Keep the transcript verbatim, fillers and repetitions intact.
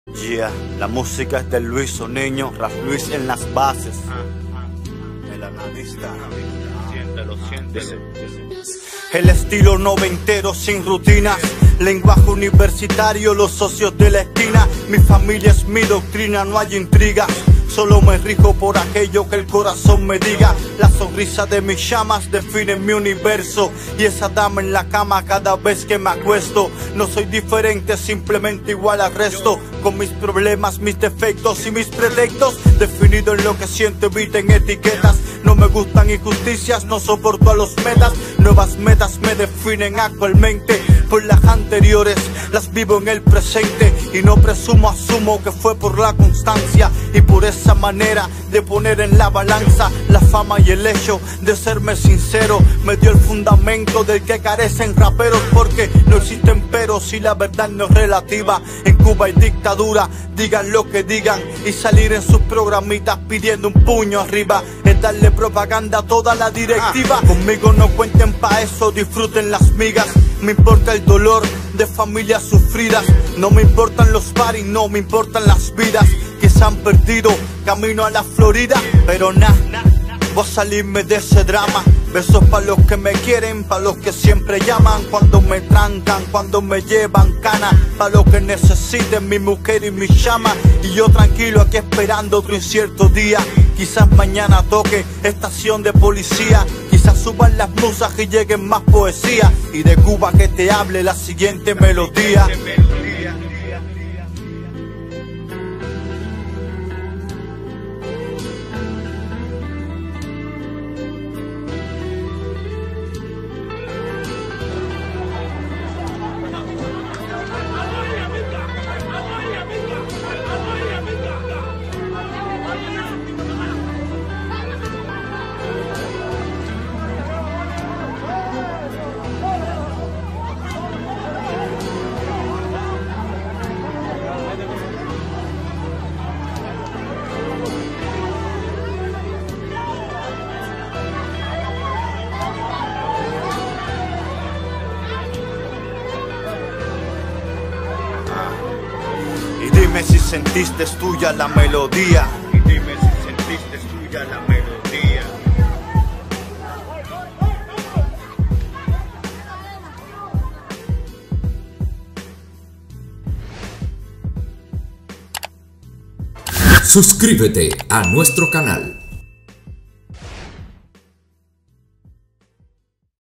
Yeah, la música es de Luis Niño, Rap Luis en las bases. El analista. Siéntelo, siéntelo. El estilo noventero sin rutinas, lenguaje universitario, los socios de la esquina. Mi familia es mi doctrina, no hay intriga. Solo me rijo por aquello que el corazón me diga. La sonrisa de mis llamas define mi universo, y esa dama en la cama cada vez que me acuesto. No soy diferente, simplemente igual al resto, con mis problemas, mis defectos y mis pretextos. Definido en lo que siento, eviten etiquetas. No me gustan injusticias, no soporto a los metas. Nuevas metas me definen actualmente, por las anteriores las vivo en el presente. Y no presumo, asumo que fue por la constancia y por esa manera de poner en la balanza la fama y el hecho de serme sincero. Me dio el fundamento del que carecen raperos, porque no existen peros y la verdad no es relativa. En Cuba hay dictadura, digan lo que digan, y salir en sus programitas pidiendo un puño arriba es darle propaganda a toda la directiva. Conmigo no cuenten pa' eso, disfruten las migas. Me importa el dolor de familias sufridas, no me importan los paris, no me importan las vidas que se han perdido camino a la Florida. Pero nah, voy a salirme de ese drama. Besos pa' los que me quieren, pa' los que siempre llaman cuando me trancan, cuando me llevan cana, pa' los que necesiten mi mujer y mi llama. Y yo tranquilo aquí esperando otro incierto día. Quizás mañana toque estación de policía, quizás suban las musas y lleguen más poesía, y de Cuba que te hable la siguiente melodía. Dime si sentiste tuya la melodía. Y dime si sentiste tuya la melodía. Suscríbete a nuestro canal.